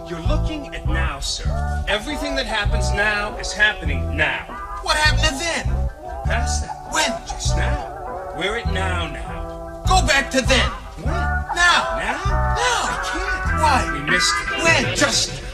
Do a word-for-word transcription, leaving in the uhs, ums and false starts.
You're looking at now, sir. Everything that happens now is happening now. What happened to then? Past that. When? Just now. We're at now now. Go back to then. When? Now. Now? Now. I can't. Why? We missed it. When? Just